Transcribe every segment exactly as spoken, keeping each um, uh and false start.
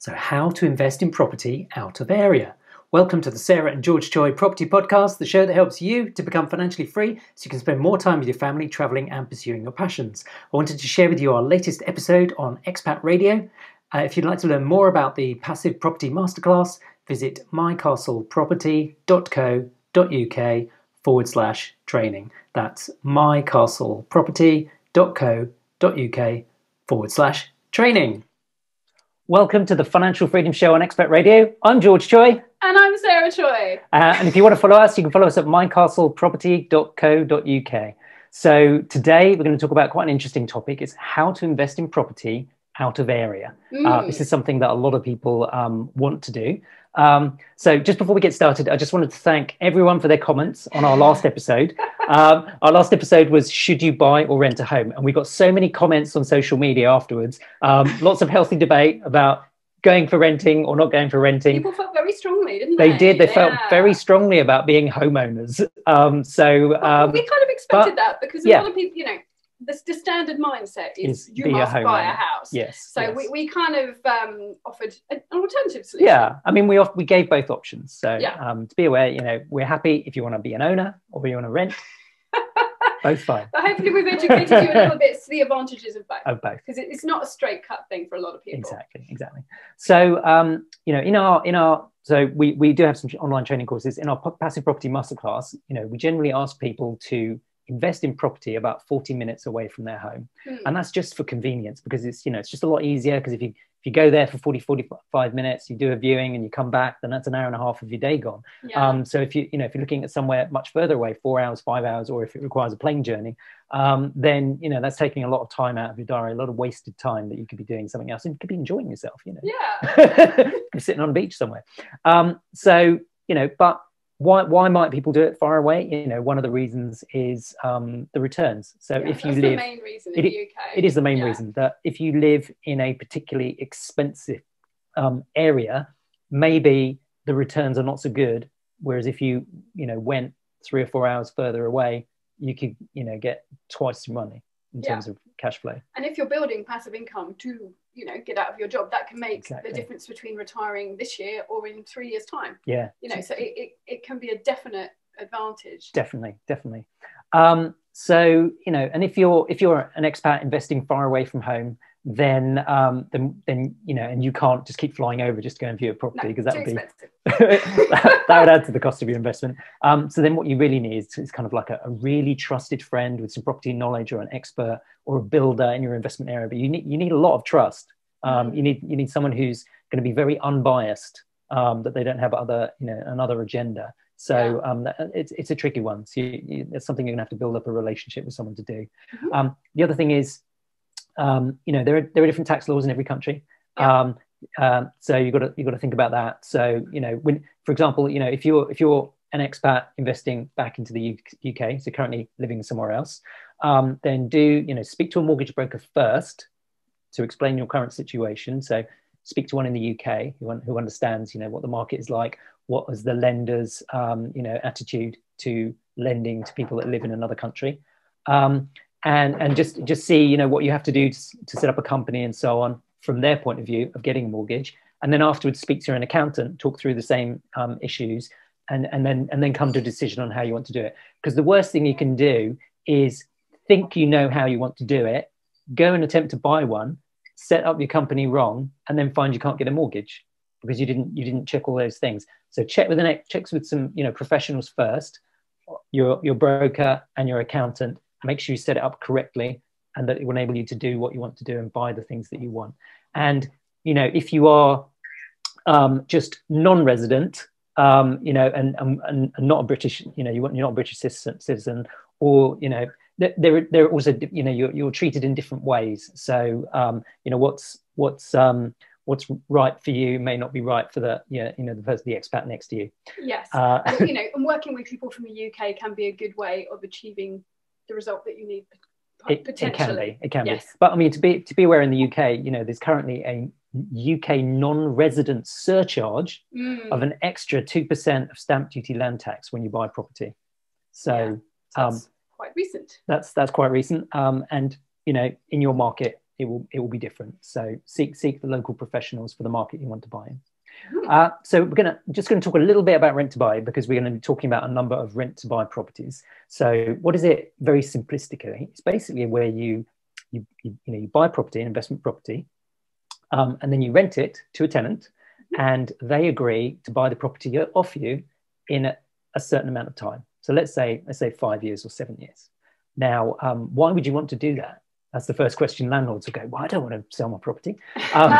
So how to invest in property out of area. Welcome to the Sarah and George Choy Property Podcast, the show that helps you to become financially free so you can spend more time with your family, travelling and pursuing your passions. I wanted to share with you our latest episode on Expat Radio. Uh, if you'd like to learn more about the Passive Property Masterclass, visit mycastleproperty.co.uk forward slash training. That's mycastleproperty.co.uk forward slash training. Welcome to the Financial Freedom Show on Expat Radio. I'm George Choy. And I'm Sarah Choy. Uh, and if you want to follow us, you can follow us at mycastleproperty.co.uk. So today we're going to talk about quite an interesting topic. It's how to invest in property out of area. Mm. Uh, this is something that a lot of people um, want to do. Um, so just before we get started, I just wanted to thank everyone for their comments on our last episode. Um, our last episode was, should you buy or rent a home? And we got so many comments on social media afterwards. Um, lots of healthy debate about going for renting or not going for renting. People felt very strongly, didn't they? They did. They yeah. felt very strongly about being homeowners. Um, so um, we kind of expected but, that because a yeah. lot of people, you know, the, the standard mindset is, is you be must a buy a house. Yes. So yes. We, we kind of um, offered an alternative solution. Yeah. I mean, we off, we gave both options. So yeah. um, to be aware, you know, we're happy if you want to be an owner or you want to rent. Both fine. But hopefully we've educated you a little bit to the advantages of both. Of both. Because it, it's not a straight cut thing for a lot of people. Exactly, exactly. So, um, you know, in our, in our, so we, we do have some online training courses. In our Passive Property Masterclass, you know, we generally ask people to invest in property about forty minutes away from their home. Mm. And that's just for convenience because it's, you know, it's just a lot easier because if you, if you go there for forty, forty-five minutes, you do a viewing and you come back, then that's an hour and a half of your day gone. Yeah. Um, so if you, you know, if you're looking at somewhere much further away, four hours, five hours, or if it requires a plane journey, um, then, you know, that's taking a lot of time out of your diary, a lot of wasted time that you could be doing something else and you could be enjoying yourself, you know. Yeah. You're sitting on a beach somewhere. Um, so, you know, but Why, why might people do it far away? You know, one of the reasons is um, the returns. So yeah, if you that's live, the main reason in it, the U K. It is the main yeah. reason that if you live in a particularly expensive um, area, maybe the returns are not so good. Whereas if you, you know, went three or four hours further away, you could, you know, get twice the money in terms yeah. of cash flow. And if you're building passive income to, you know, get out of your job, that can make exactly. the difference between retiring this year or in three years' time. Yeah. You know, so it, it, it can be a definite advantage. Definitely, definitely. Um, so, you know, and if you're if you're an expat investing far away from home, then um, then then you know, and you can't just keep flying over just to go and view a property because no, that would be that, that would add to the cost of your investment. Um, so then what you really need is, is kind of like a, a really trusted friend with some property knowledge or an expert or a builder in your investment area. But you need you need a lot of trust. Um, mm. You need you need someone who's going to be very unbiased, um, that they don't have other you know another agenda. So yeah. um, it's it's a tricky one. So you, you, it's something you're gonna have to build up a relationship with someone to do. Mm-hmm. Um, the other thing is, um, you know, there are there are different tax laws in every country. Yeah. Um, um, so you got to you got to think about that. So you know, when for example, you know, if you're if you're an expat investing back into the U K, so currently living somewhere else, um, then do you know speak to a mortgage broker first to explain your current situation. So speak to one in the U K who, who understands, you know, what the market is like, what is the lender's, um, you know, attitude to lending to people that live in another country, um, and and just just see, you know, what you have to do to, to set up a company and so on from their point of view of getting a mortgage, and then afterwards speak to an accountant, talk through the same um, issues, and and then and then come to a decision on how you want to do it. Because the worst thing you can do is think you know how you want to do it, go and attempt to buy one, set up your company wrong, and then find you can't get a mortgage because you didn't you didn't check all those things. So check with an checks with some you know professionals first, your your broker and your accountant. Make sure you set it up correctly, and that it will enable you to do what you want to do and buy the things that you want. And you know if you are um, just non-resident, um, you know, and, and and not a British, you know, you want you're not a British citizen, citizen or you know. They're, they're also, you know, you're, you're treated in different ways. So, um, you know, what's what's um, what's right for you may not be right for the, yeah, you know, the person, the expat next to you. Yes, uh, and, you know, and working with people from the U K can be a good way of achieving the result that you need. It, potentially, it can be, it can yes. be. But I mean, to be to be aware in the U K, you know, there's currently a U K non-resident surcharge mm. of an extra two percent of stamp duty land tax when you buy property. So. Yeah, um, quite recent. That's that's quite recent, um, and you know, in your market, it will it will be different. So seek seek the local professionals for the market you want to buy in. Uh, so we're gonna just going to talk a little bit about rent to buy, because we're going to be talking about a number of rent to buy properties. So what is it? Very simplistically, it's basically where you you you, you know you buy property, an investment property, um, and then you rent it to a tenant, and they agree to buy the property off you in a, a certain amount of time. So let's say let's say five years or seven years. Now, um, why would you want to do that? That's the first question landlords will go, well, I don't want to sell my property. Um,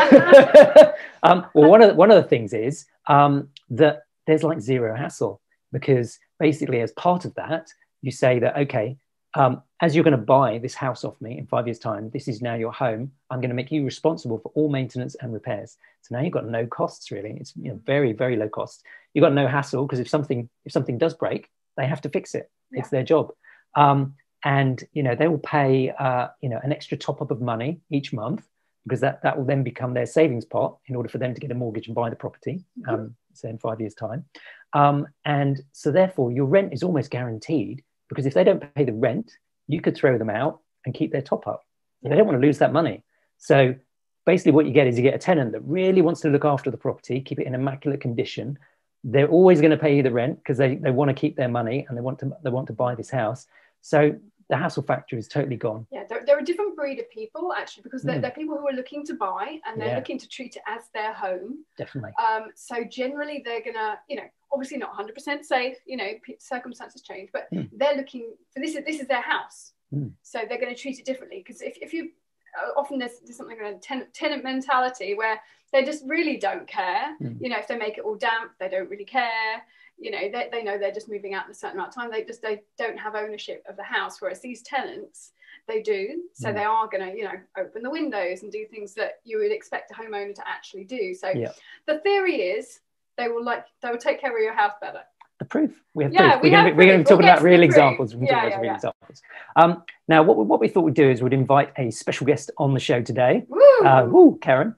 um, well, one of, the, one of the things is um, that there's like zero hassle, because basically as part of that, you say that, okay, um, as you're going to buy this house off me in five years' time, this is now your home. I'm going to make you responsible for all maintenance and repairs. So now you've got no costs, really. It's you know, very, very low cost. You've got no hassle, because if something, if something does break, they have to fix it. Yeah. It's their job. Um, And, you know, they will pay, uh, you know, an extra top up of money each month, because that, that will then become their savings pot in order for them to get a mortgage and buy the property, um, mm-hmm. say in five years' time. Um, and so therefore your rent is almost guaranteed, because if they don't pay the rent, you could throw them out and keep their top up. They don't want to lose that money. So basically what you get is you get a tenant that really wants to look after the property, keep it in immaculate condition. They're always going to pay you the rent because they, they want to keep their money, and they want to they want to buy this house. So the hassle factor is totally gone. Yeah, there, there are a different breed of people, actually, because they're, mm. they're people who are looking to buy, and they're yeah. looking to treat it as their home. Definitely. Um, so generally they're going to, you know, obviously not one hundred percent safe, you know, circumstances change, but mm. they're looking for this, is, this is their house. Mm. So they're going to treat it differently, because if, if you, uh, often there's, there's something like a tenant, tenant mentality where they just really don't care. Mm. You know, if they make it all damp, they don't really care. You know, they, they know they're just moving out in a certain amount of time. They just they don't have ownership of the house, whereas these tenants, they do. So mm. they are going to, you know, open the windows and do things that you would expect a homeowner to actually do. So yeah. the theory is they will like they will take care of your house better. The proof. We have yeah, proof. We we're going to be talking we'll about real examples. We can yeah, talk about yeah, real yeah. examples. Um, now, what we, what we thought we'd do is we'd invite a special guest on the show today. Woo, uh, woo Karin.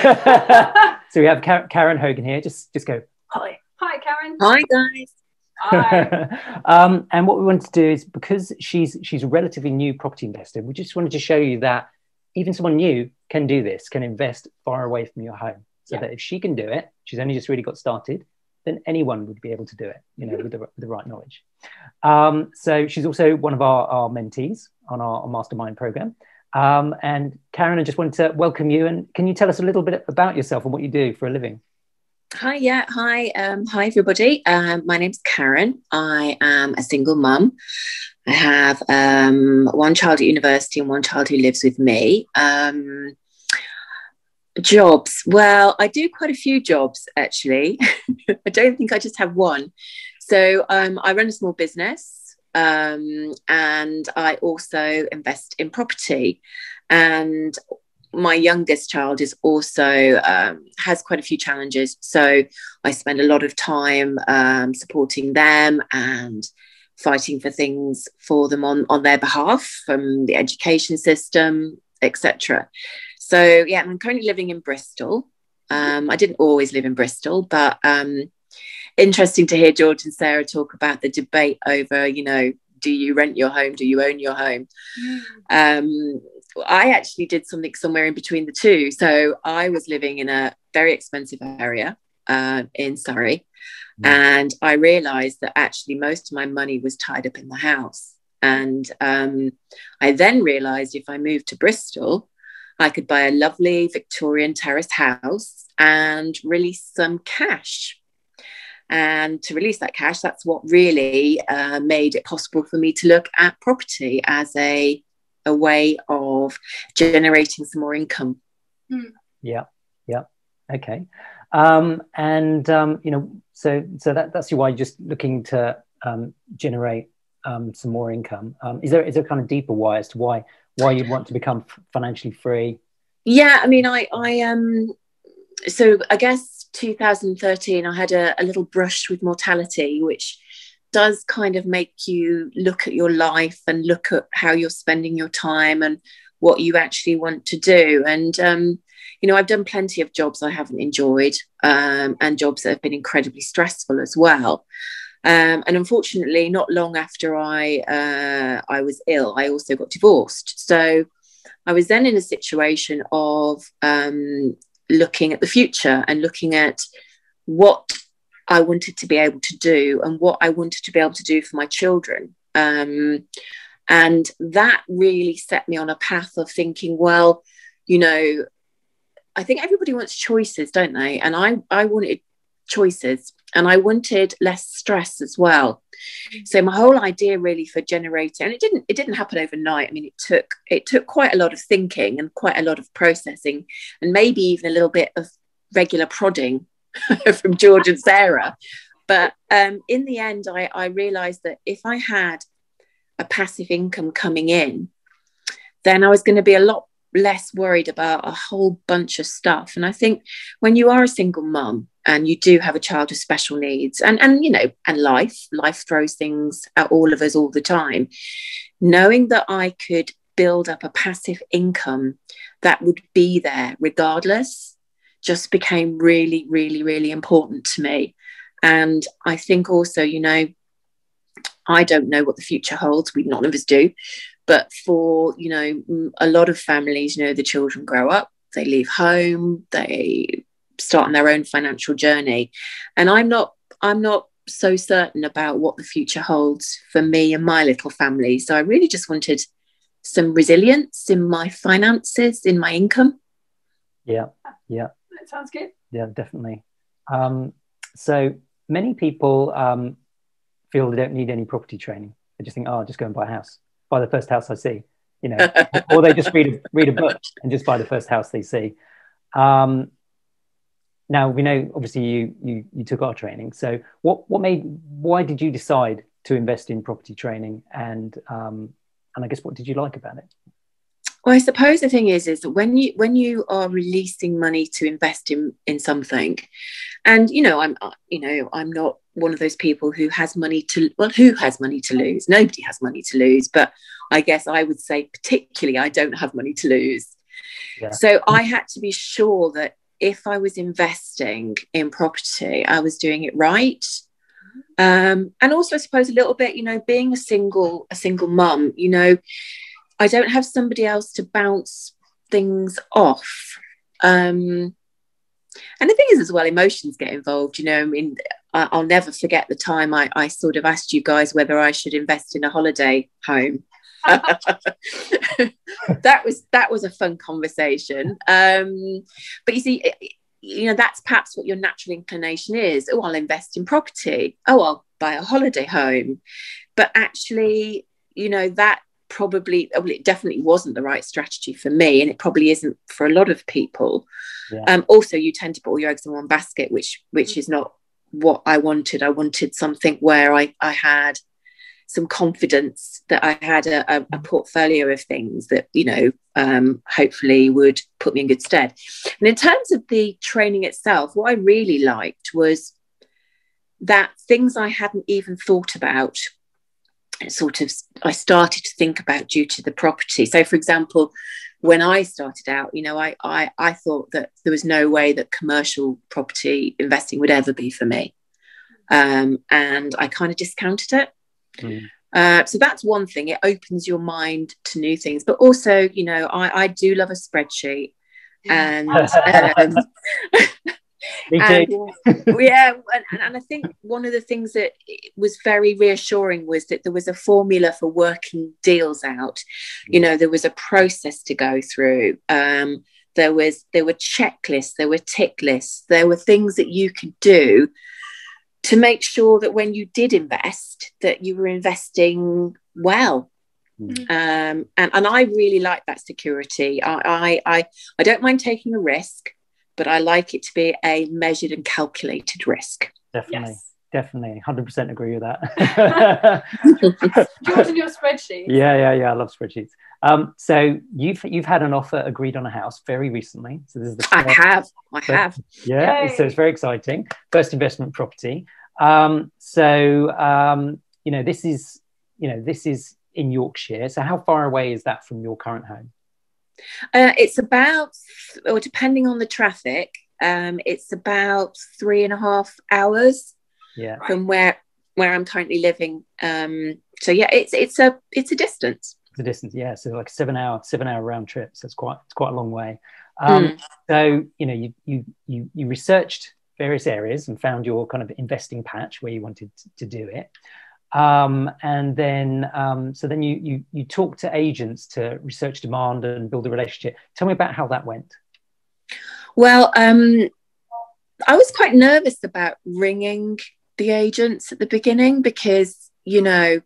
So we have Kar- Karin Hogan here. Just just go, hi. Hi, Karin. Hi, guys. Hi. um, and what we wanted to do is, because she's she's a relatively new property investor, we just wanted to show you that even someone new can do this, can invest far away from your home. So yeah. that if she can do it, she's only just really got started, then anyone would be able to do it, you know, with the, with the right knowledge. Um, so she's also one of our, our mentees on our, our mastermind program. Um, and Karin, I just wanted to welcome you. And can you tell us a little bit about yourself and what you do for a living? Hi, yeah, hi, um, hi everybody. Um, my name's Karin. I am a single mum. I have um, one child at university and one child who lives with me. Um, jobs, well, I do quite a few jobs actually. I don't think I just have one. So um, I run a small business, um, and I also invest in property. And my youngest child is also um, has quite a few challenges, so I spend a lot of time um, supporting them and fighting for things for them on on their behalf, from the education system, et cetera. So yeah, I'm currently living in Bristol. Um, I didn't always live in Bristol, but um, interesting to hear George and Sarah talk about the debate over, you know, do you rent your home? Do you own your home? Mm. Um, I actually did something somewhere in between the two. So I was living in a very expensive area uh, in Surrey. Mm. And I realized that actually most of my money was tied up in the house. And um, I then realized if I moved to Bristol, I could buy a lovely Victorian terrace house and release some cash. And to release that cash, that's what really uh, made it possible for me to look at property as a a way of generating some more income. Mm. Yeah, yeah, okay. Um, and um, you know, so so that that's why you're just looking to um, generate um, some more income. Um, is there is there kind of deeper why as to why why you'd want to become financially free? Yeah, I mean, I I um, so I guess two thousand thirteen, I had a, a little brush with mortality, which does kind of make you look at your life and look at how you're spending your time and what you actually want to do. And, um, you know, I've done plenty of jobs I haven't enjoyed, um, and jobs that have been incredibly stressful as well. Um, and unfortunately, not long after I uh, I was ill, I also got divorced. So I was then in a situation of um, looking at the future and looking at what I wanted to be able to do and what I wanted to be able to do for my children. Um, and that really set me on a path of thinking, well, you know, I think everybody wants choices, don't they? And I, I wanted choices, and I wanted less stress as well. So my whole idea really for generating, and it didn't it didn't happen overnight. I mean, it took it took quite a lot of thinking and quite a lot of processing, and maybe even a little bit of regular prodding from George and Sarah. But um, in the end, I, I realized that if I had a passive income coming in, then I was going to be a lot less worried about a whole bunch of stuff. And I think when you are a single mum and you do have a child with special needs, and and you know, and life life throws things at all of us all the time, knowing that I could build up a passive income that would be there regardless just became really, really, really important to me. And I think also, you know, I don't know what the future holds. We none of us do. But for, you know, a lot of families, you know, the children grow up, they leave home, they start on their own financial journey. And I'm not, I'm not so certain about what the future holds for me and my little family. So I really just wanted some resilience in my finances, in my income. Yeah, yeah. That sounds good. Yeah, definitely. Um, so many people um, feel they don't need any property training. They just think, oh, I'll just go and buy a house. Buy the first house I see, you know, or they just read a, read a book and just buy the first house they see. Um, now we know, obviously, you you you took our training. So what what made why did you decide to invest in property training, and um, and I guess what did you like about it? Well, I suppose the thing is, is that when you when you are releasing money to invest in in something, and you know, I'm you know, I'm not one of those people who has money to well, who has money to lose? Nobody has money to lose, but I guess I would say particularly I don't have money to lose. Yeah. So I had to be sure that if I was investing in property, I was doing it right. Um, and also, I suppose a little bit, you know, being a single a single mum, you know, I don't have somebody else to bounce things off. Um, and the thing is as well, emotions get involved, you know. I mean, I, I'll never forget the time I, I sort of asked you guys whether I should invest in a holiday home. that was that was a fun conversation. Um, but you see, you know, that's perhaps what your natural inclination is. Oh, I'll invest in property. Oh, I'll buy a holiday home. But actually, you know, that probably, well, it definitely wasn't the right strategy for me, and it probably isn't for a lot of people. Yeah. Um, also, you tend to put all your eggs in one basket, which which mm-hmm. is not what I wanted. I wanted something where I, I had some confidence that I had a, a, a portfolio of things that, you know, um, hopefully would put me in good stead. And in terms of the training itself, what I really liked was that things I hadn't even thought about, sort of I started to think about due to the property. So for example, when I started out, you know, I I, I thought that there was no way that commercial property investing would ever be for me. Um, and I kind of discounted it. Mm. Uh, so that's one thing. It opens your mind to new things. But also, you know, I, I do love a spreadsheet. And um, Me too. and, yeah, and, and I think one of the things that was very reassuring was that there was a formula for working deals out. You know, there was a process to go through. Um, there was there were checklists, there were tick lists, there were things that you could do to make sure that when you did invest, that you were investing well. Mm. Um, and, and I really like that security. I, I, I, I don't mind taking a risk, but I like it to be a measured and calculated risk. Definitely, yes. Definitely. one hundred percent agree with that. Yours in your spreadsheet. Yeah, yeah, yeah. I love spreadsheets. Um, so you've you've had an offer agreed on a house very recently. So this is the I have, I first, have. Yeah, Yay. So it's very exciting. First investment property. Um, so um, you know, this is you know this is in Yorkshire. So how far away is that from your current home? Uh, it's about, or depending on the traffic, um, it's about three and a half hours. Yeah. From where where I'm currently living. Um, so yeah, it's it's a it's a distance. The distance, yeah. So like a seven hour, seven hour round trip. So it's quite, it's quite a long way. Um, mm. So you know, you you you you researched various areas and found your kind of investing patch where you wanted to, to do it. Um, and then, um, so then you you you talked to agents to research demand and build a relationship. Tell me about how that went. Well, um, I was quite nervous about ringing the agents at the beginning because, you know,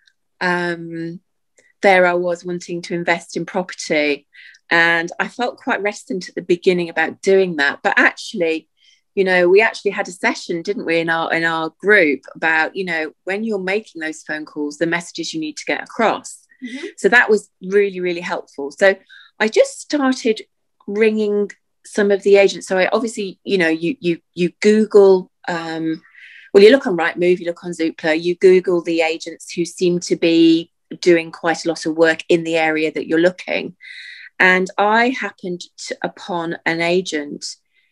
um, there I was wanting to invest in property, and I felt quite reticent at the beginning about doing that. But actually, you know, we actually had a session, didn't we, in our in our group about, you know, when you're making those phone calls, the messages you need to get across. Mm-hmm. So that was really, really helpful. So I just started ringing some of the agents. So I obviously, you know, you you you Google, um, well, you look on Rightmove, you look on Zoopla, you Google the agents who seem to be doing quite a lot of work in the area that you're looking. And I happened to, upon an agent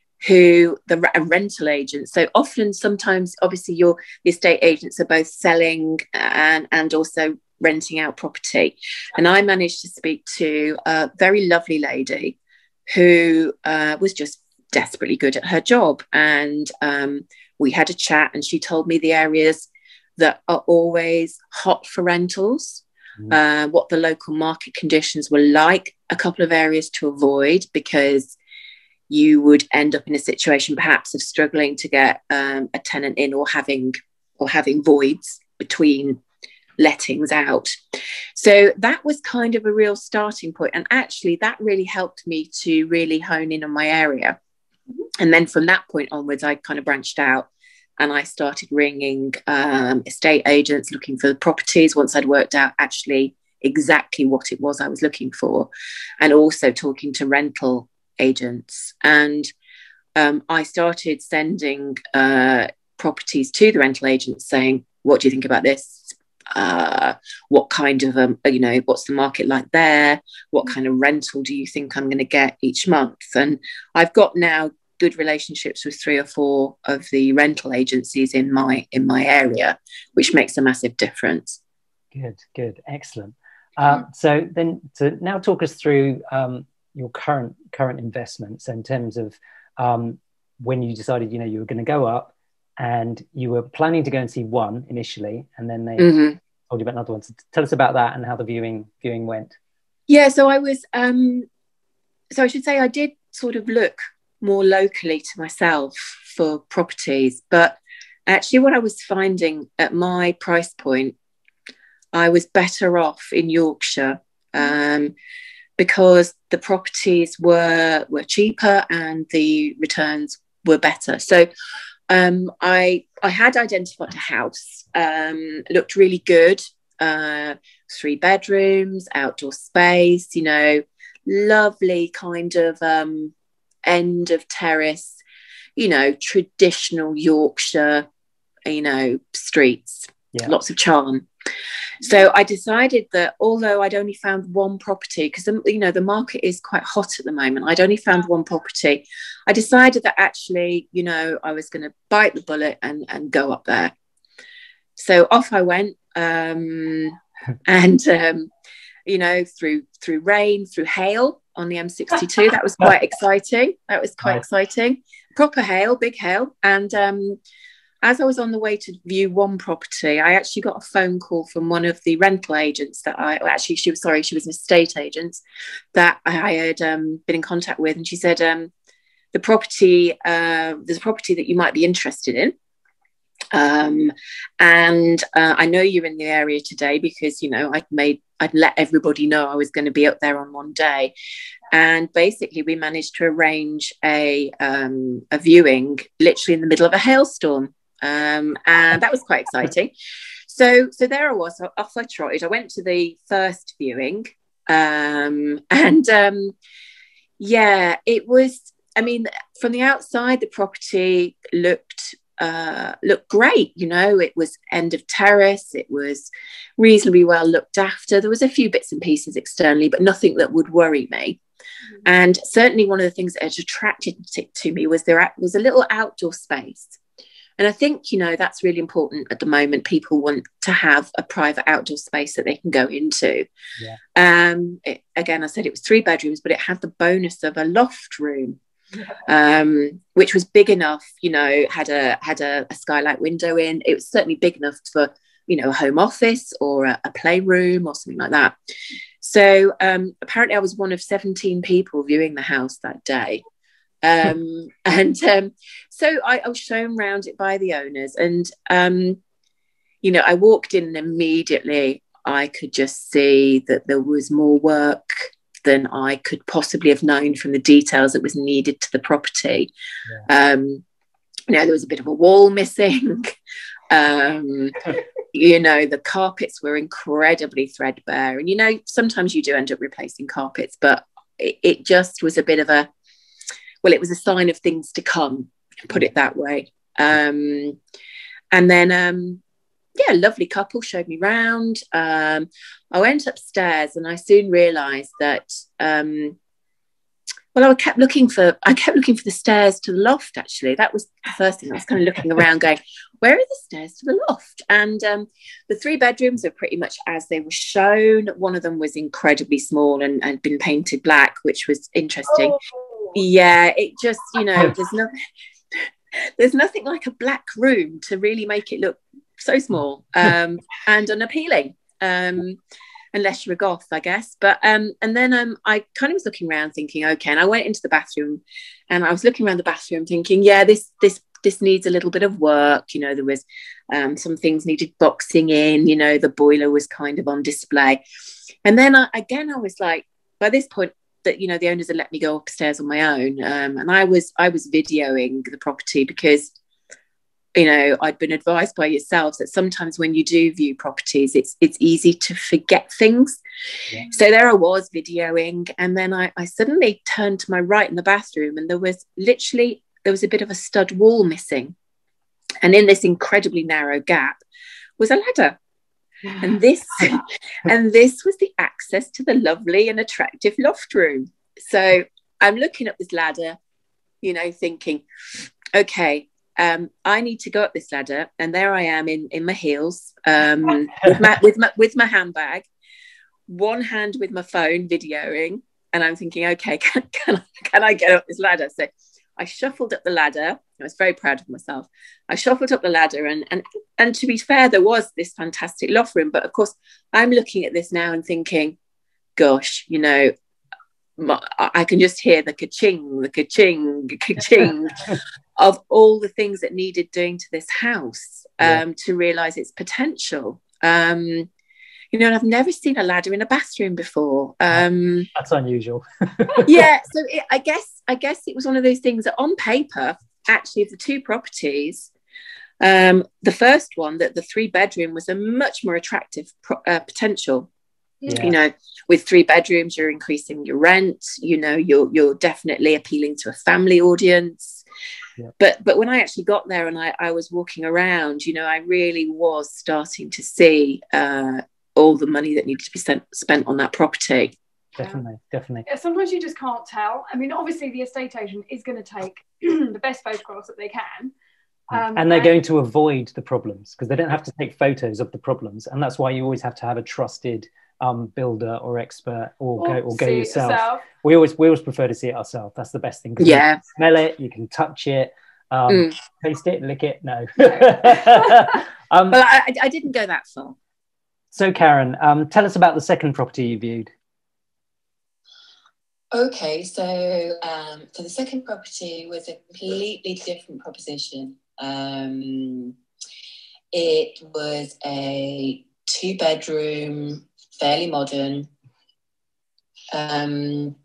who, the a rental agent. So often, sometimes, obviously, your the estate agents are both selling and, and also renting out property. And I managed to speak to a very lovely lady who uh, was just desperately good at her job. And um, we had a chat, and she told me the areas that are always hot for rentals, mm. uh, what the local market conditions were like, a couple of areas to avoid, because you would end up in a situation perhaps of struggling to get um, a tenant in, or having or having voids between lettings out. So that was kind of a real starting point. And actually that really helped me to really hone in on my area. And then from that point onwards, I kind of branched out and I started ringing um, estate agents, looking for the properties once I'd worked out actually exactly what it was I was looking for, and also talking to rental agents. And um, I started sending uh, properties to the rental agents saying, what do you think about this? Uh, what kind of, um, you know, what's the market like there? What kind of rental do you think I'm going to get each month? And I've got now good relationships with three or four of the rental agencies in my in my area, which makes a massive difference. Good, good, excellent. Uh, so then, to now talk us through um, your current current investments in terms of um, when you decided, you know, you were going to go up, and you were planning to go and see one initially, and then they mm-hmm. told you about another one. So tell us about that and how the viewing viewing went. Yeah, so I was, um, so I should say I did sort of look more locally to myself for properties, but actually what I was finding at my price point, I was better off in Yorkshire um, because the properties were were cheaper and the returns were better. So um, I I had identified a house, um, looked really good, uh, three bedrooms, outdoor space, you know, lovely kind of um, end of terrace, you know, traditional Yorkshire, you know, streets, yeah. Lots of charm. So I decided that although I'd only found one property, because, you know, the market is quite hot at the moment, I'd only found one property. I decided that actually, you know, I was going to bite the bullet and, and go up there. So off I went, um, and, um, you know, through through rain, through hail on the M sixty-two. That was quite exciting. That was quite nice. Exciting. Proper hail, big hail. And um, as I was on the way to view one property, I actually got a phone call from one of the rental agents that I, well, actually, she was, sorry, she was an estate agent that I had um, been in contact with. And she said, um, the property, uh, there's a property that you might be interested in. Um, and uh, I know you're in the area today because, you know, I'd made, I'd let everybody know I was going to be up there on one day. And basically we managed to arrange a, um, a viewing literally in the middle of a hailstorm. Um, and that was quite exciting. So, so there I was, off I trotted. I went to the first viewing, um, and um, yeah, it was, I mean, from the outside, the property looked uh looked great. You know, it was end of terrace, it was reasonably well looked after. There was a few bits and pieces externally, but nothing that would worry me. Mm-hmm. And certainly one of the things that had attracted to me was there was a little outdoor space, And I think, you know, that's really important at the moment. People want to have a private outdoor space that they can go into. Yeah. Um, it, again, I said it was three bedrooms, but it had the bonus of a loft room, um, which was big enough, you know, had a had a, a skylight window in. It was certainly big enough for, you know, a home office or a, a playroom or something like that. So um, apparently I was one of seventeen people viewing the house that day. Um, and um, so I, I was shown around it by the owners, and um, you know, I walked in and immediately I could just see that there was more work than I could possibly have known from the details that was needed to the property. Yeah. Um, you know, there was a bit of a wall missing. um, you know, the carpets were incredibly threadbare, and you know, sometimes you do end up replacing carpets, but it, it just was a bit of a well, it was a sign of things to come, put it that way. Um, and then, um, yeah, a lovely couple showed me round. Um, I went upstairs and I soon realised that, um, well, I kept looking for, I kept looking for the stairs to the loft, actually. That was the first thing. I was kind of looking around going, where are the stairs to the loft? And um, the three bedrooms are pretty much as they were shown. One of them was incredibly small and had been painted black, which was interesting. Oh. Yeah, it just, you know, there's no, there's nothing like a black room to really make it look so small um, and unappealing, um, unless you're a goth, I guess. But um, and then um, I kind of was looking around thinking, okay, and I went into the bathroom, and I was looking around the bathroom thinking, yeah, this this this needs a little bit of work. You know, there was um, some things needed boxing in. You know, the boiler was kind of on display, and then I, again, I was like, by this point, that, you know, the owners had let me go upstairs on my own, um, and I was I was videoing the property because, you know, I'd been advised by yourselves that sometimes when you do view properties, it's it's easy to forget things. Yeah. So there I was videoing, and then I, I suddenly turned to my right in the bathroom, and there was literally there was a bit of a stud wall missing, and in this incredibly narrow gap was a ladder. And this and this was the access to the lovely and attractive loft room. So I'm looking up this ladder, you know, thinking, okay, um, I need to go up this ladder. And there I am in, in my heels, um, with my with my with my handbag, one hand with my phone videoing. And I'm thinking, okay, can, can, I, can I get up this ladder? So I shuffled up the ladder. I was very proud of myself. I shuffled up the ladder, and and and to be fair, there was this fantastic loft room. But of course, I'm looking at this now and thinking, gosh, you know, my, I can just hear the ka-ching, the ka-ching, ka-ching of all the things that needed doing to this house um, yeah. to realise its potential. Um, you know, and I've never seen a ladder in a bathroom before. Um, That's unusual. yeah, so it, I guess I guess it was one of those things that on paper, actually, of the two properties, um, the first one, that the three bedroom was a much more attractive pro- uh, potential. Yeah. You know, with three bedrooms, you're increasing your rent. You know, you're you're definitely appealing to a family audience. Yeah. But but when I actually got there and I, I was walking around, you know, I really was starting to see uh, all the money that needed to be spent spent on that property. Definitely, definitely. Yeah, sometimes you just can't tell. I mean, obviously, the estate agent is going to take the best photographs that they can. Um, and they're and, going to avoid the problems because they don't have to take photos of the problems. And that's why you always have to have a trusted um, builder or expert or, or go or go yourself. yourself. We always we always prefer to see it ourselves. That's the best thing. Yeah. You can smell it, you can touch it, um, mm. taste it, lick it. No. no. um, well, I, I didn't go that far. So, Karin, um, tell us about the second property you viewed. Okay, so um, so the second property was a completely different proposition. Um, it was a two-bedroom, fairly modern. Um,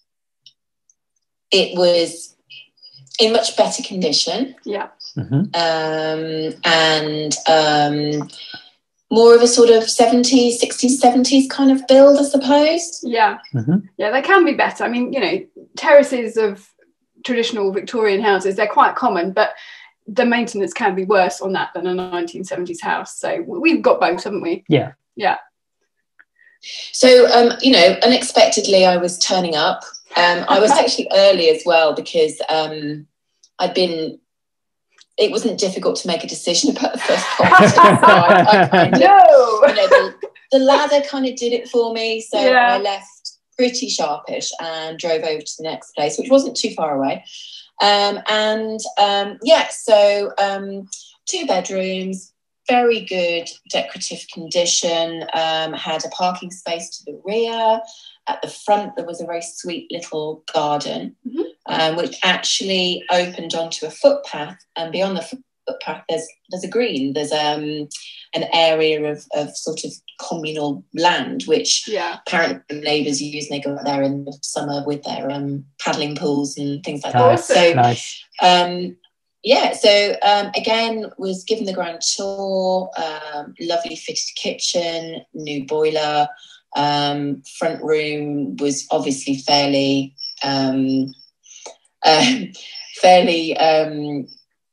it was in much better condition. Yeah. Mm-hmm. Um, and um, more of a sort of seventies, sixties, seventies kind of build, I suppose. Yeah. Mm-hmm. Yeah, they can be better. I mean, you know, terraces of traditional Victorian houses, they're quite common, but the maintenance can be worse on that than a nineteen seventies house. So we've got both, haven't we? Yeah. Yeah. So, um, you know, unexpectedly, I was turning up. Um, I was actually early as well because um, I'd been it wasn't difficult to make a decision about the first property. So I, I kind of, no. you know, the, the ladder kind of did it for me. So yeah. I left pretty sharpish and drove over to the next place, which wasn't too far away. Um, and um, yeah, so um, two bedrooms, very good decorative condition, um, had a parking space to the rear. At the front, there was a very sweet little garden, mm-hmm. um, which actually opened onto a footpath. And beyond the footpath, there's there's a green. There's um, an area of, of sort of communal land, which yeah. apparently the neighbours use, and they go out there in the summer with their um, paddling pools and things like nice. that. So, nice. um, yeah, so um, again, was given the grand tour, um, lovely fitted kitchen, new boiler. Um, front room was obviously fairly, um, uh, fairly, um,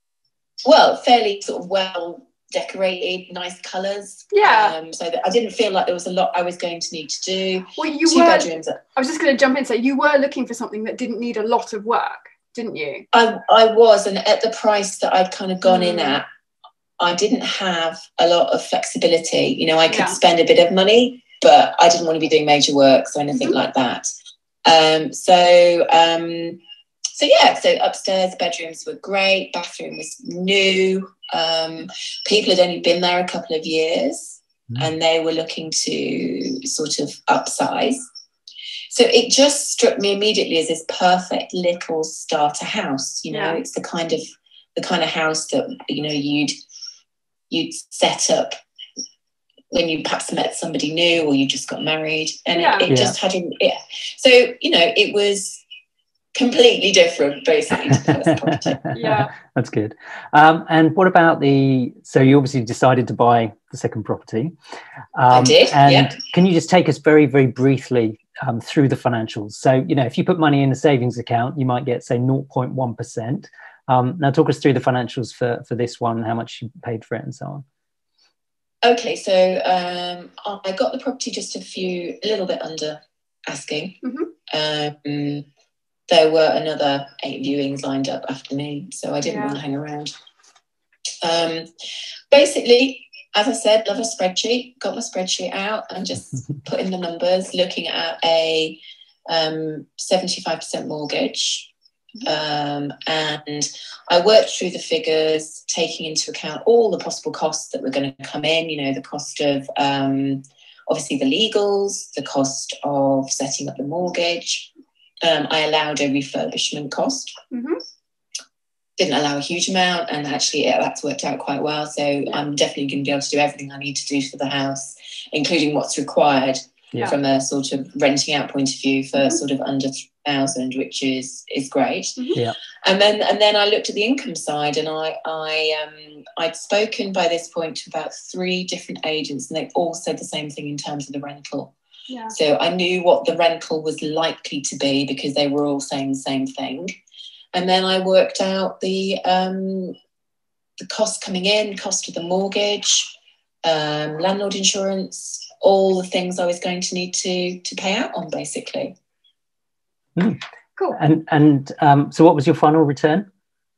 well, fairly sort of well decorated, nice colours. Yeah. Um, so that I didn't feel like there was a lot I was going to need to do. Well, you Two were. bedrooms. I was just going to jump in and say you were looking for something that didn't need a lot of work, didn't you? I I was, and at the price that I'd kind of gone mm. in at, I didn't have a lot of flexibility. You know, I could yeah. spend a bit of money, but I didn't want to be doing major works or anything mm-hmm. like that. Um, so, um, so yeah, so upstairs bedrooms were great. Bathroom was new. Um, people had only been there a couple of years mm. and they were looking to sort of upsize. So it just struck me immediately as this perfect little starter house. You know, yeah. it's the kind of the kind of house that, you know, you'd you'd set up when you perhaps met somebody new or you just got married, and yeah. it, it yeah. just had a, it, so you know it was completely different basically to the first property. Yeah, that's good. Um, and what about the? So you obviously decided to buy the second property. Um, I did. And yeah. can you just take us very, very briefly um, through the financials? So you know, if you put money in a savings account, you might get say zero point one percent. Um, now talk us through the financials for for this one, how much you paid for it, and so on. Okay, so um, I got the property just a few, a little bit under asking. Mm-hmm. Um, there were another eight viewings lined up after me, so I didn't yeah. want to hang around. Um, basically, as I said, love a spreadsheet. Got my spreadsheet out and just put in the numbers, looking at a um, seventy-five percent mortgage. Um, and I worked through the figures, taking into account all the possible costs that were going to come in, you know, the cost of um, obviously the legals, the cost of setting up the mortgage. Um, I allowed a refurbishment cost. Mm-hmm. Didn't allow a huge amount, and actually yeah, that's worked out quite well. So yeah. I'm definitely going to be able to do everything I need to do for the house, including what's required yeah. from a sort of renting out point of view for mm-hmm. sort of under three thousand, which is is great. Mm-hmm. Yeah. And then and then I looked at the income side, and I I um I'd spoken by this point to about three different agents, and they all said the same thing in terms of the rental. Yeah. So I knew what the rental was likely to be because they were all saying the same thing. And then I worked out the um the cost coming in, cost of the mortgage, um, landlord insurance, all the things I was going to need to to pay out on, basically. Mm. Cool. And and um, so, what was your final return?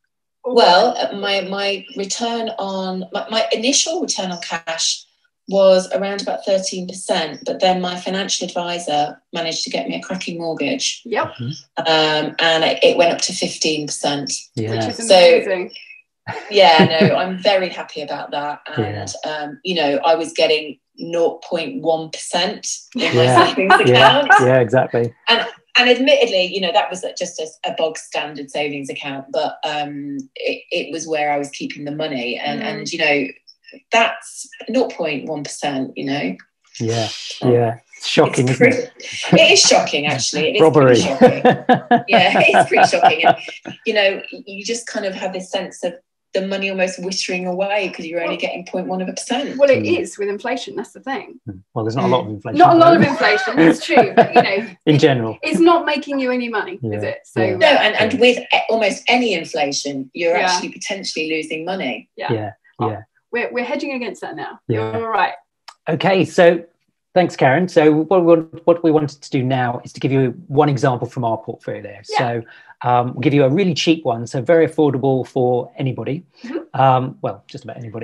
Well, my my return on my, my initial return on cash was around about thirteen percent, but then my financial advisor managed to get me a cracking mortgage. Yep. Mm-hmm. Um, and it, it went up to fifteen percent. Yeah. Which is amazing. So, yeah, no, I'm very happy about that. And, yeah. um, you know, I was getting zero point one percent in my yeah. savings account. Yeah. yeah, exactly. And And admittedly, you know, that was just a, a bog standard savings account, but um, it, it was where I was keeping the money. And, mm. and you know, that's zero point one percent, you know. Yeah, yeah. It's shocking, it's isn't pretty, it? It is shocking, actually. It is Robbery. pretty shocking. Yeah, it's pretty shocking. And, you know, you just kind of have this sense of the money almost whittering away because you're only getting zero point one of a percent. Well, it mm. is with inflation. That's the thing. Well, there's not a lot of inflation. Not a lot of inflation. It's true, but you know, in it, general, it's not making you any money, yeah. is it? So yeah. no, and, and with almost any inflation, you're yeah. actually potentially losing money. Yeah, yeah, oh, yeah. We're we're hedging against that now. Yeah. You're all right. Okay, so Thanks, Karin. So what we, what we wanted to do now is to give you one example from our portfolio. Yeah. So um, we'll give you a really cheap one, so very affordable for anybody. Mm-hmm. um, well, just about anybody.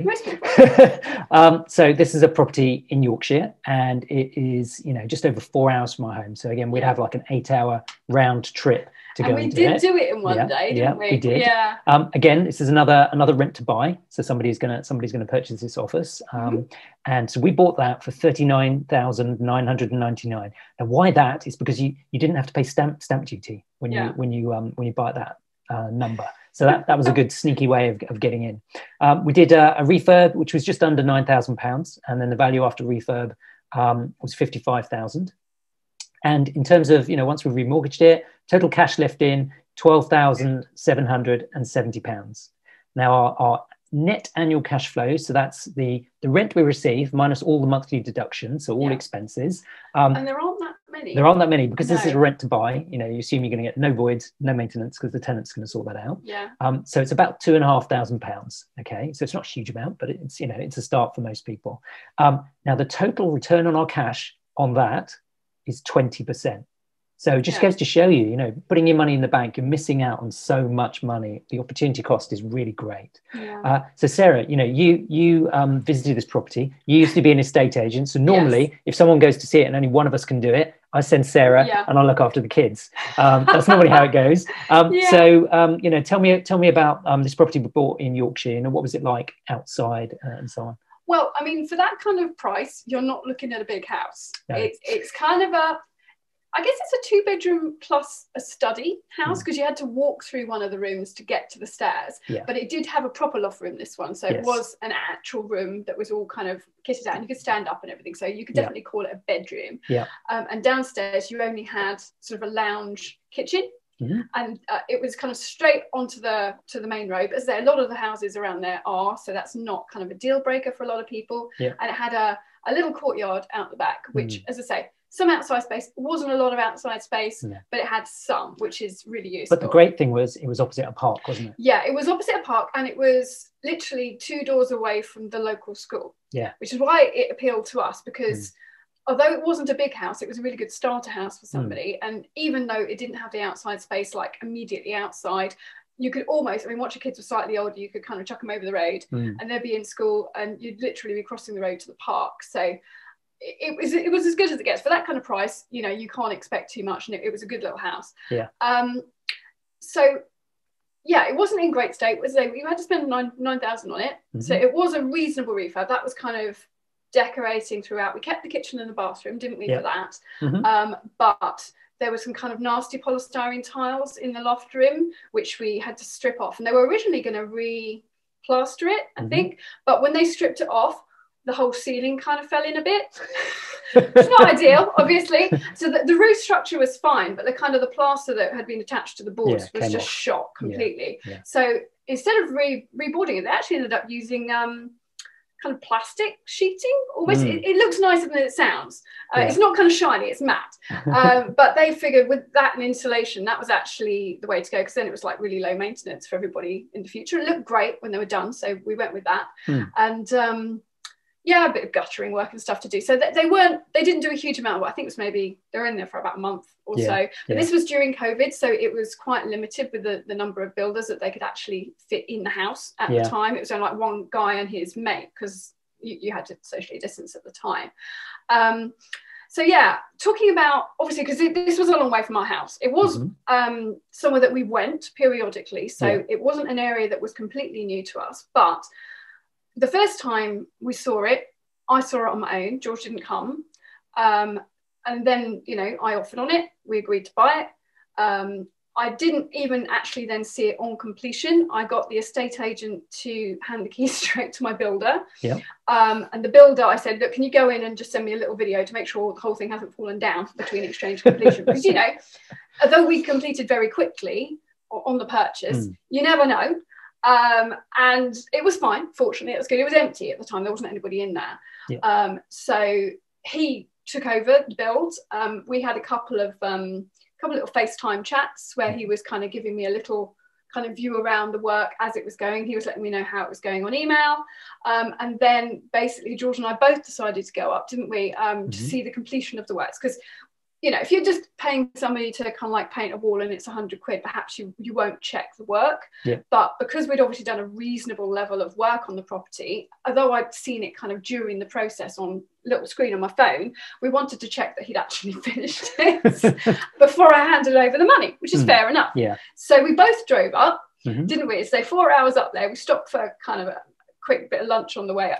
um, so this is a property in Yorkshire, and it is, you know, just over four hours from our home. So again, we'd have like an eight-hour round trip to and go we into did it. do it in one yeah, day, didn't yeah, we? we did. Yeah. Um, again, this is another another rent to buy. So somebody's gonna somebody's gonna purchase this office, um, mm-hmm. and so we bought that for thirty-nine thousand nine hundred ninety-nine. And why that is because you you didn't have to pay stamp stamp duty when yeah. you when you um when you buy that uh, number. So that that was a good sneaky way of, of getting in. Um, we did a, a refurb, which was just under nine thousand pounds, and then the value after refurb um, was fifty-five thousand. And in terms of, you know, once we remortgaged it, total cash left in twelve thousand seven hundred seventy pounds. Now our, our net annual cash flow, so that's the, the rent we receive minus all the monthly deductions, so all yeah. expenses. Um, and there aren't that many. There aren't that many because no. this is a rent to buy. You know, you assume you're going to get no voids, no maintenance because the tenant's going to sort that out. Yeah. Um, so it's about two and a half thousand pounds. Okay, so it's not a huge amount, but it's, you know, it's a start for most people. Um, now the total return on our cash on that is twenty percent. So it just yeah. goes to show you, you know, putting your money in the bank, you're missing out on so much money. The opportunity cost is really great. Yeah. Uh, so Sarah, you know, you you um, visited this property. You used to be an estate agent. So normally yes. if someone goes to see it and only one of us can do it, I send Sarah yeah. and I look after the kids. Um, that's normally how it goes. Um, yeah. So, um, you know, tell me tell me about um, this property we bought in Yorkshire. You know, what was it like outside uh, and so on? Well, I mean, for that kind of price, you're not looking at a big house. No. It's it's kind of a, I guess it's a two bedroom plus a study house because mm. you had to walk through one of the rooms to get to the stairs. Yeah. But it did have a proper loft room, this one. So yes. it was an actual room that was all kind of kitted out and you could stand up and everything. So you could definitely yeah. call it a bedroom. Yeah. Um, and downstairs, you only had sort of a lounge kitchen. Mm-hmm. And uh, it was kind of straight onto the to the main road. As there, a lot of the houses around there are, so that's not kind of a deal breaker for a lot of people. Yeah. And it had a, a little courtyard out the back, which, mm. as I say, some outside space. Wasn't a lot of outside space, yeah. but it had some, which is really useful. But the great thing was it was opposite a park, wasn't it? Yeah, it was opposite a park, and it was literally two doors away from the local school. Yeah, which is why it appealed to us because. Mm. Although it wasn't a big house, it was a really good starter house for somebody. Mm. And even though it didn't have the outside space, like immediately outside, you could almost, I mean, once your kids were slightly older, you could kind of chuck them over the road mm. and they'd be in school and you'd literally be crossing the road to the park. So it, it was it was as good as it gets. For that kind of price, you know, you can't expect too much. And it, it was a good little house. Yeah. Um. So, yeah, it wasn't in great state. It was like, we had to spend nine nine thousand on it. Mm-hmm. So it was a reasonable refurb. That was kind of decorating throughout. We kept the kitchen and the bathroom, didn't we, yeah. for that? Mm-hmm. Um, but there was some kind of nasty polystyrene tiles in the loft room, which we had to strip off. And they were originally going to re-plaster it, I mm-hmm. think. But when they stripped it off, the whole ceiling kind of fell in a bit. It's not ideal, obviously. So the, the roof structure was fine, but the kind of the plaster that had been attached to the boards yeah, was just off. shot completely. Yeah, yeah. So instead of re reboarding it, they actually ended up using um, kind of plastic sheeting almost. Mm. It, it looks nicer than it sounds. Uh, yeah. It's not kind of shiny, it's matte. um, but they figured with that and insulation, that was actually the way to go, because then it was like really low maintenance for everybody in the future. It looked great when they were done, so we went with that. Mm. And um, yeah, a bit of guttering work and stuff to do. So they, they weren't, they didn't do a huge amount of work. I think it was maybe, they were in there for about a month or yeah, so. But yeah. this was during COVID, so it was quite limited with the, the number of builders that they could actually fit in the house at yeah. the time. It was only like one guy and his mate, because you, you had to socially distance at the time. Um, so yeah, talking about, obviously, because this was a long way from our house. It was mm-hmm. um, somewhere that we went periodically. So yeah. it wasn't an area that was completely new to us. But the first time we saw it, I saw it on my own. George didn't come. Um, and then, you know, I offered on it. We agreed to buy it. Um, I didn't even actually then see it on completion. I got the estate agent to hand the keys straight to my builder. Yeah. Um, and the builder, I said, look, can you go in and just send me a little video to make sure the whole thing hasn't fallen down between exchange and completion? Because, you know, although we completed very quickly on the purchase, mm. you never know. Um, and it was fine. Fortunately, it was good. It was empty at the time. There wasn't anybody in there. Yeah. Um, so he took over the build. Um, we had a couple of um, couple of little FaceTime chats where he was kind of giving me a little kind of view around the work as it was going. He was letting me know how it was going on email. Um, and then basically George and I both decided to go up, didn't we, um, mm-hmm. to see the completion of the works. Because, you know, if you're just paying somebody to kind of like paint a wall and it's a hundred quid, perhaps you, you won't check the work. Yeah. But because we'd obviously done a reasonable level of work on the property, although I'd seen it kind of during the process on a little screen on my phone, we wanted to check that he'd actually finished it before I handed over the money, which is mm. fair enough. Yeah. So we both drove up, mm-hmm. didn't we? So four hours up there, we stopped for kind of a quick bit of lunch on the way up,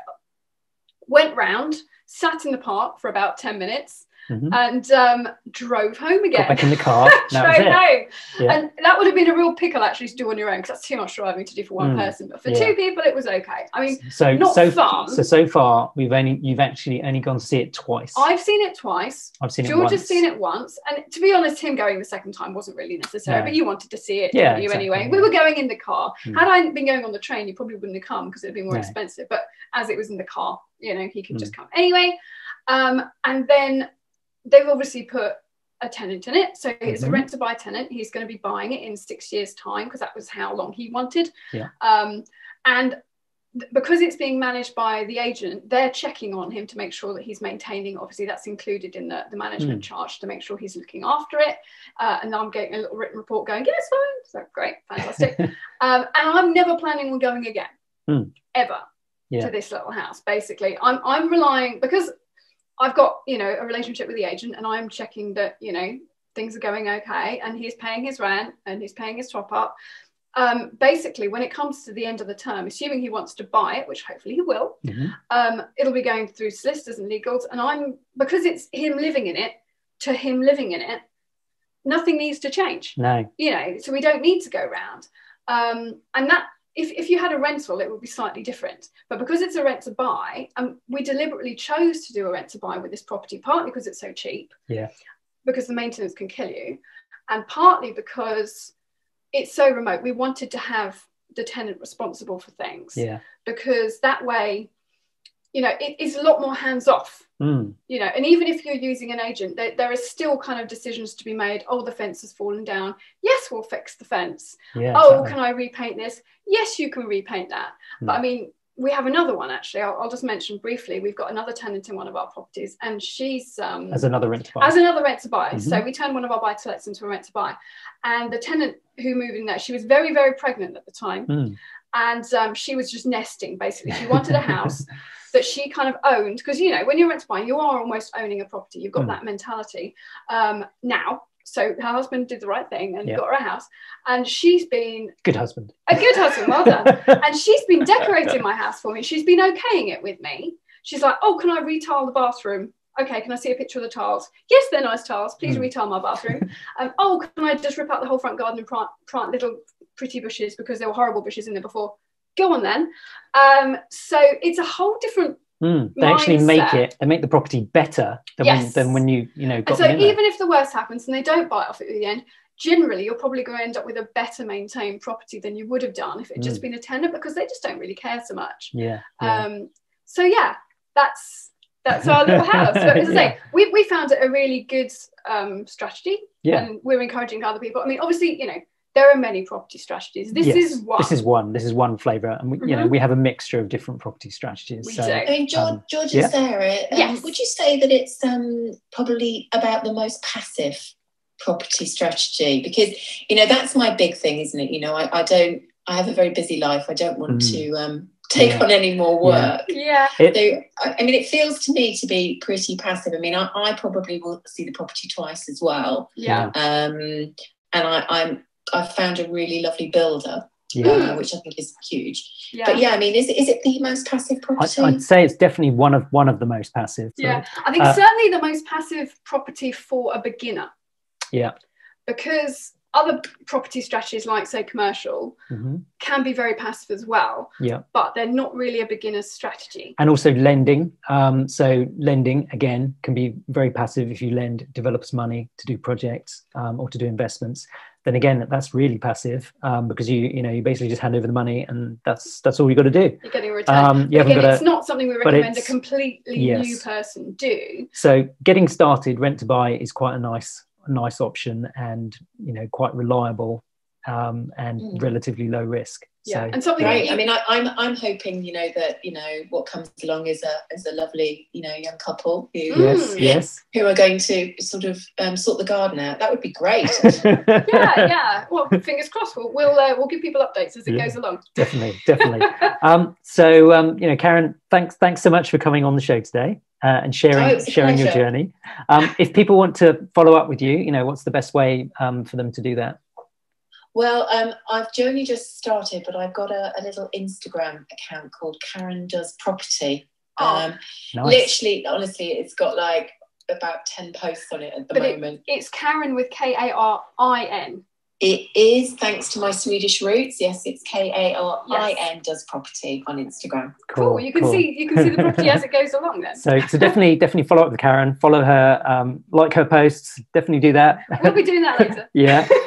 went round, sat in the park for about ten minutes, Mm-hmm. and um, drove home again. Got back in the car. drove home. Yeah. And that would have been a real pickle actually to do on your own, because that's too much driving to do for one mm. person. But for yeah. two people, it was okay. I mean, so not so fun. So so far, we've only you've actually only gone to see it twice. I've seen it twice. I've seen George it once. has seen it once, and to be honest, him going the second time wasn't really necessary. No. But you wanted to see it, yeah, didn't you? Exactly, anyway, yeah. we were going in the car. Mm. Had I been going on the train, you probably wouldn't have come because it'd been more no. expensive. But as it was in the car, you know, he could mm. just come anyway. Um, and then they've obviously put a tenant in it. So it's mm-hmm. a rent to buy tenant. He's going to be buying it in six years time, because that was how long he wanted. Yeah. Um, and th- because it's being managed by the agent, they're checking on him to make sure that he's maintaining. Obviously that's included in the, the management mm. charge, to make sure he's looking after it. Uh, and I'm getting a little written report going, yeah, it's fine. So great, fantastic. um, and I'm never planning on going again, mm. ever yeah. to this little house. Basically, I'm, I'm relying, because I've got, you know, a relationship with the agent, and I'm checking that, you know, things are going okay, and he's paying his rent and he's paying his top up. Um, basically, when it comes to the end of the term, assuming he wants to buy it, which hopefully he will, mm-hmm. um, it'll be going through solicitors and legals. And I'm, because it's him living in it to him living in it, nothing needs to change. No. You know, so we don't need to go round. Um, and that, If, if you had a rental, it would be slightly different. But because it's a rent to buy, and um, we deliberately chose to do a rent to buy with this property, partly because it's so cheap, yeah, because the maintenance can kill you, and partly because it's so remote. We wanted to have the tenant responsible for things, yeah, because that way, you know, it is a lot more hands off. Mm. You know, and even if you're using an agent, there, there is still kind of decisions to be made. Oh, the fence has fallen down. Yes, we'll fix the fence. Yeah, oh, exactly. Can I repaint this? Yes, you can repaint that. Mm. But I mean, we have another one actually. I'll, I'll just mention briefly. We've got another tenant in one of our properties, and she's um, as another rent to buy. As another rent to buy. Mm-hmm. So we turned one of our buy-to-lets into a rent to buy, and the tenant who moved in there, she was very, very pregnant at the time, mm. and um, she was just nesting. Basically, she wanted a house that she kind of owned, because, you know, when you're rent to buy, you are almost owning a property. You've got mm. that mentality um, now. So her husband did the right thing and yep. got her a house, and she's been good husband, a good husband, well done. And she's been decorating my house for me. She's been okaying it with me. She's like, oh, can I retile the bathroom? Okay, can I see a picture of the tiles? Yes, they're nice tiles. Please mm. retile my bathroom. Um, oh, can I just rip out the whole front garden and plant, plant little pretty bushes, because there were horrible bushes in there before? Go on then. Um, so it's a whole different mm, they mindset. Actually make it, they make the property better than, yes. when, than when you, you know, got and so them in there. Even if the worst happens and they don't buy it off at the end, generally you're probably going to end up with a better maintained property than you would have done if it had mm. just been a tenant, because they just don't really care so much. Yeah. yeah. Um, so yeah, that's that's our little house. But as I say, yeah. we, we found it a really good um, strategy, yeah. and we're encouraging other people. I mean, obviously, you know, there are many property strategies. This yes, is one. This is one. This is one flavour, and we, mm-hmm. you know, we have a mixture of different property strategies. We so, do. I mean, George, um, George yeah. and Sarah, um, yes. would you say that it's um, probably about the most passive property strategy? Because, you know, that's my big thing, isn't it? You know, I, I don't. I have a very busy life. I don't want mm. to um, take yeah. on any more work. Yeah. yeah. So, I, I mean, it feels to me to be pretty passive. I mean, I, I probably will see the property twice as well. Yeah. Um, and I, I'm. I've found a really lovely builder, yeah. uh, which I think is huge. Yeah. But yeah, I mean, is is it the most passive property? I'd, I'd say it's definitely one of one of the most passive. Yeah, so, I think uh, certainly the most passive property for a beginner. Yeah. Because other property strategies, like say commercial, mm-hmm. can be very passive as well. Yeah. But they're not really a beginner's strategy. And also lending. Um, so lending, again, can be very passive if you lend developers money to do projects um, or to do investments. Then again, that's really passive um, because you you know you basically just hand over the money and that's that's all you got to do. You're getting a return. Um, you again, gotta, it's not something we recommend a completely yes. new person do. So getting started, rent to buy is quite a nice a nice option and you know quite reliable um, and mm. relatively low risk. Yeah, so, and something great. you, I mean, I, I'm I'm hoping, you know, that, you know, what comes along is a is a lovely, you know, young couple who yes, mm. yes, who are going to sort of um, sort the garden out. That would be great. yeah, yeah. Well, fingers crossed. We'll we'll, uh, we'll give people updates as it yeah, goes along. Definitely, definitely. um, so um, you know, Karin, thanks thanks so much for coming on the show today uh, and sharing oh, sharing your journey. Um, if people want to follow up with you, you know, what's the best way um, for them to do that? Well, um, I've only just started, but I've got a, a little Instagram account called Karin Does Property. Oh, um, nice. Literally, honestly, it's got like about ten posts on it at the but moment. It, it's Karin with K A R I N. It is, thanks to my Swedish roots. Yes, it's K A R I N Does Property on Instagram. Cool. cool. You can cool. see you can see the property as it goes along then. So, so definitely definitely follow up with Karin. Follow her. Um, like her posts. Definitely do that. We'll be doing that later. Yeah.